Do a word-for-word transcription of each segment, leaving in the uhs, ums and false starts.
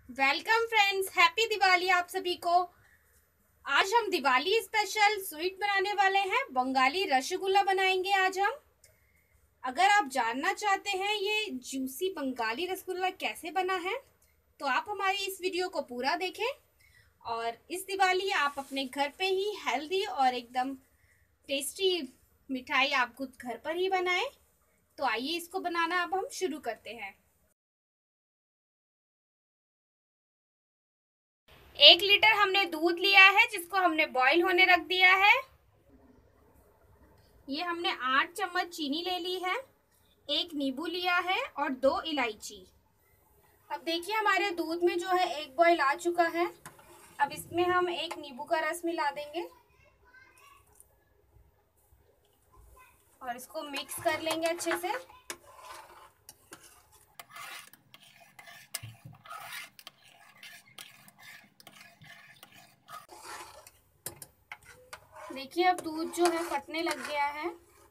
Welcome friends, happy Diwali आप सभी को। आज हम दिवाली स्पेशल स्वीट बनाने वाले हैं। बंगाली रसगुल्ला बनाएंगे आज हम। अगर आप जानना चाहते हैं ये जूसी बंगाली रसगुल्ला कैसे बना है तो आप हमारी इस वीडियो को पूरा देखें और इस दिवाली आप अपने घर पे ही हेल्दी और एकदम टेस्टी मिठाई आप खुद घर पर ही बनाएं। तो आइए इसको बनाना अब हम शुरू करते हैं। एक लीटर हमने दूध लिया है जिसको हमने बॉईल होने रख दिया है। ये हमने आठ चम्मच चीनी ले ली है, एक नींबू लिया है और दो इलायची। अब देखिए हमारे दूध में जो है एक बॉईल आ चुका है। अब इसमें हम एक नींबू का रस मिला देंगे और इसको मिक्स कर लेंगे अच्छे से। देखिए अब दूध जो है फटने लग गया है।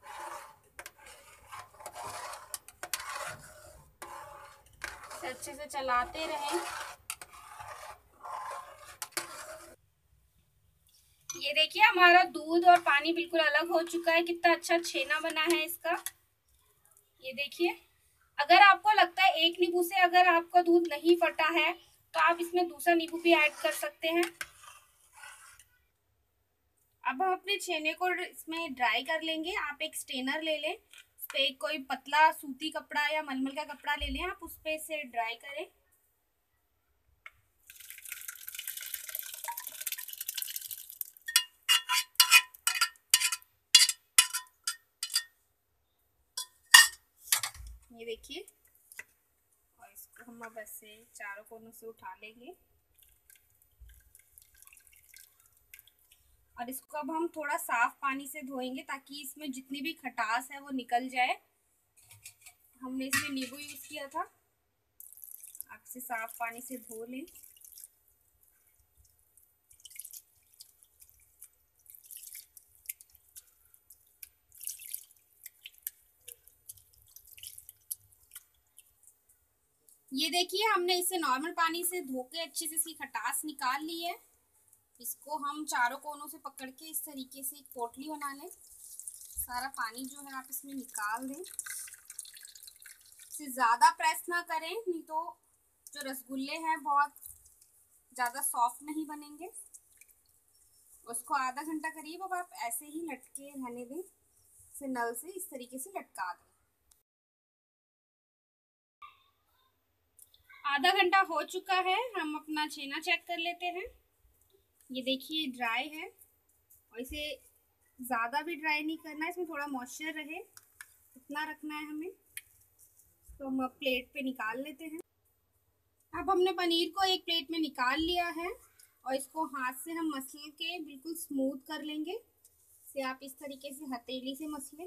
अच्छे से चलाते रहें। ये देखिए हमारा दूध और पानी बिल्कुल अलग हो चुका है। कितना अच्छा छेना बना है इसका। ये देखिए, अगर आपको लगता है एक नींबू से अगर आपका दूध नहीं फटा है तो आप इसमें दूसरा नींबू भी ऐड कर सकते हैं। अब हम अपने छेने को इसमें ड्राई कर लेंगे। आप एक स्ट्रेनर ले लें, उस पे एक कोई पतला सूती कपड़ा या मलमल का कपड़ा ले लें, आप उस पे इसे ड्राई करें। ये देखिए, और इसको हम अब ऐसे चारों कोनों से उठा लेंगे और इसको अब हम थोड़ा साफ पानी से धोएंगे ताकि इसमें जितनी भी खटास है वो निकल जाए। हमने इसमें नींबू यूज किया था। आप इसे साफ पानी से धो लें। ये देखिए हमने इसे नॉर्मल पानी से धो के अच्छे से इसकी खटास निकाल ली है। इसको हम चारों कोनों से पकड़ के इस तरीके से एक पोटली बना लें। सारा पानी जो है आप इसमें निकाल दें। इसे ज़्यादा प्रेस ना करें, नहीं तो जो रसगुल्ले हैं बहुत ज़्यादा सॉफ्ट नहीं बनेंगे। उसको आधा घंटा करीब अब आप ऐसे ही लटके रहने दें। इसे नल से इस तरीके से लटका दें। आधा घंटा हो चुका है। हम अपना छेना चेक कर लेते हैं। ये देखिए ड्राई है और इसे ज़्यादा भी ड्राई नहीं करना है, इसमें थोड़ा मॉइस्चर रहे इतना रखना है हमें। तो हम अब प्लेट पे निकाल लेते हैं। अब हमने पनीर को एक प्लेट में निकाल लिया है और इसको हाथ से हम मसल के बिल्कुल स्मूथ कर लेंगे। इसे आप इस तरीके से हथेली से मसलें,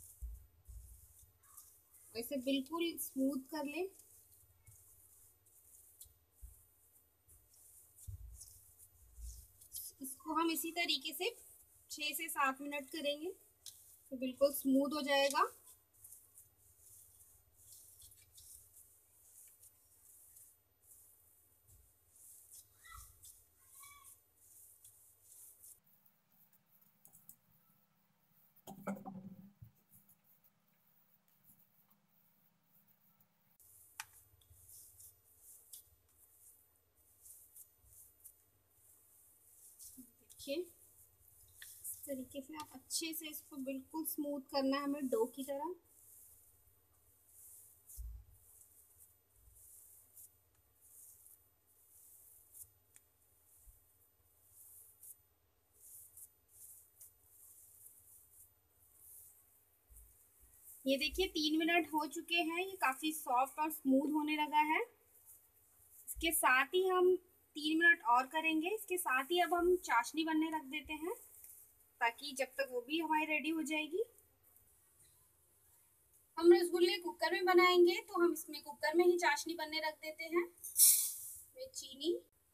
इसे बिल्कुल स्मूथ कर लें। इसको हम इसी तरीके से छः से सात मिनट करेंगे तो बिल्कुल स्मूथ हो जाएगा। देखिए इस तरीके से आप अच्छे से इसको बिल्कुल स्मूथ करना है हमें, डो की तरह। ये देखिए तीन मिनट हो चुके हैं। ये काफ़ी सॉफ्ट और स्मूथ होने लगा है। इसके साथ ही हम तीन मिनट और करेंगे। इसके साथ ही अब हम चाशनी बनने रख देते हैं ताकि जब तक वो भी हमारी रेडी हो जाएगी। हम रसगुल्ले कुकर में बनाएंगे तो हम इसमें कुकर में ही चाशनी बनने रख देते हैं। में चीनी,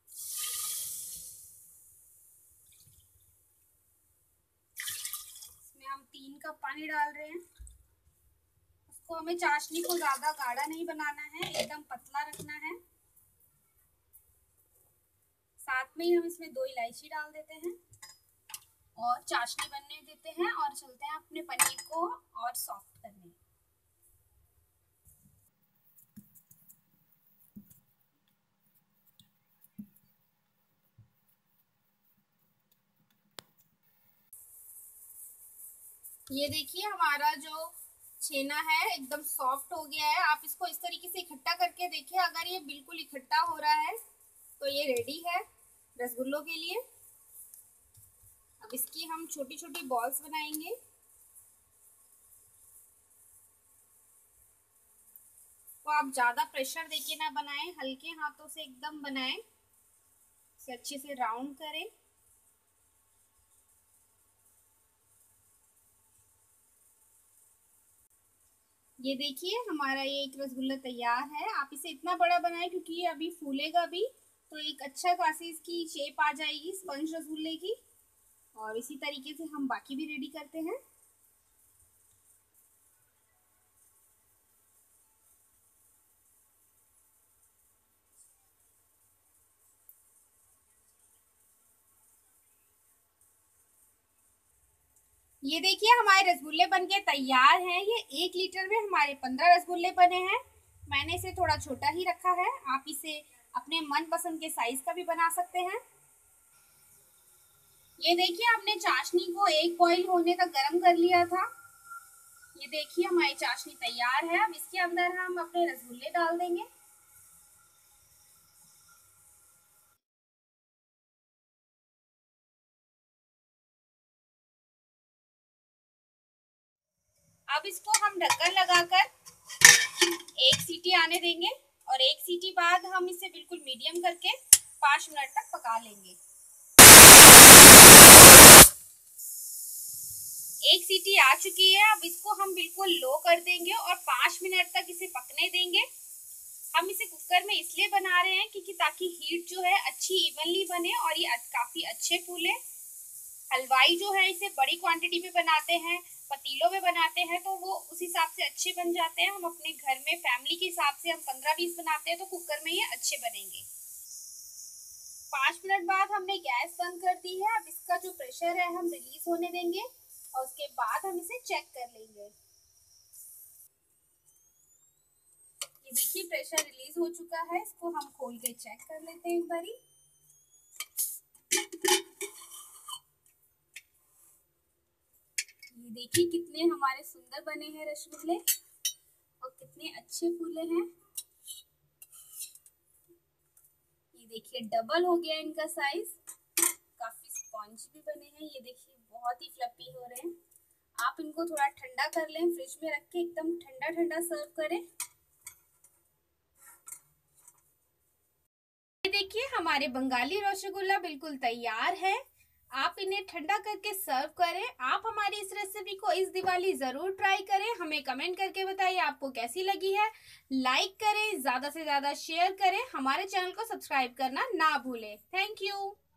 इसमें हम तीन कप पानी डाल रहे हैं। उसको हमें चाशनी को ज़्यादा गाढ़ा नहीं बनाना है, एकदम पतला रखना है। शुरुआत में ही हम इसमें दो इलायची डाल देते हैं और चाशनी बनने देते हैं और चलते हैं अपने पनीर को और सॉफ्ट करने। ये देखिए हमारा जो छेना है एकदम सॉफ्ट हो गया है। आप इसको इस तरीके से इकट्ठा करके देखिए, अगर ये बिल्कुल इकट्ठा हो रहा है तो ये रेडी है रसगुल्लों के लिए। अब इसकी हम छोटी छोटी बॉल्स बनाएंगे। तो आप ज्यादा प्रेशर देके ना बनाएं, हल्के हाथों से एकदम बनाएं, इसे अच्छे से राउंड करें। ये देखिए हमारा ये एक रसगुल्ला तैयार है। आप इसे इतना बड़ा बनाएं क्योंकि ये अभी फूलेगा भी, तो एक अच्छा खासी इसकी शेप आ जाएगी स्पंज रसगुल्ले की। और इसी तरीके से हम बाकी भी रेडी करते हैं। ये देखिए हमारे रसगुल्ले बनके तैयार हैं। ये एक लीटर में हमारे पंद्रह रसगुल्ले बने हैं। मैंने इसे थोड़ा छोटा ही रखा है, आप इसे अपने मन पसंद के साइज का भी बना सकते हैं। ये देखिए हमने चाशनी को एक बॉईल होने तक गर्म कर लिया था। ये देखिए हमारी चाशनी तैयार है। अब इसके अंदर हम अपने रसगुल्ले डाल देंगे। अब इसको हम ढक्कन लगाकर एक सीटी आने देंगे और एक सीटी बाद हम इसे बिल्कुल मीडियम करके पाँच मिनट तक पका लेंगे। एक सीटी आ चुकी है। अब इसको हम बिल्कुल लो कर देंगे और पाँच मिनट तक इसे पकने देंगे। हम इसे कुकर में इसलिए बना रहे हैं क्योंकि ताकि हीट जो है अच्छी इवनली बने और ये काफी अच्छे फूले। हलवाई जो है इसे बड़ी क्वांटिटी में बनाते हैं, पतीलों में बनाते हैं, तो वो उस हिसाब से अच्छे बन जाते हैं। हम अपने घर में फैमिली के हिसाब से हम पंद्रह बीस बनाते हैं तो कुकर में ये अच्छे बनेंगे। पाँच मिनट बाद हमने गैस बंद कर दी है। अब इसका जो प्रेशर है हम रिलीज होने देंगे और उसके बाद हम इसे चेक कर लेंगे। ये देखिए प्रेशर रिलीज हो चुका है। इसको हम खोल के चेक कर लेते हैं एक बारी। ये देखिए कितने हमारे सुंदर बने हैं रसगुल्ले और कितने अच्छे फूले हैं। ये देखिए डबल हो गया इनका साइज, काफी स्पॉन्ज भी बने हैं। ये देखिए बहुत ही फ्लफी हो रहे हैं। आप इनको थोड़ा ठंडा कर लें, फ्रिज में रख के एकदम ठंडा ठंडा सर्व करें। ये देखिए हमारे बंगाली रसगुल्ला बिल्कुल तैयार है। आप इन्हें ठंडा करके सर्व करें। आप हमारी इस रेसिपी को इस दिवाली जरूर ट्राई करें। हमें कमेंट करके बताइए आपको कैसी लगी है। लाइक करें, ज्यादा से ज्यादा शेयर करें, हमारे चैनल को सब्सक्राइब करना ना भूलें। Thank you.